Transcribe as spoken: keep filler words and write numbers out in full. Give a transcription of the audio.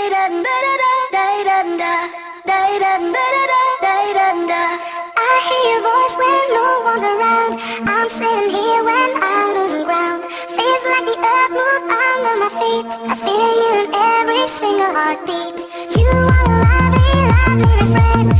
I hear your voice when no one's around. I'm sitting here when I'm losing ground. Feels like the earth moved under my feet. I feel you in every single heartbeat. You are a lovely, lovely refrain.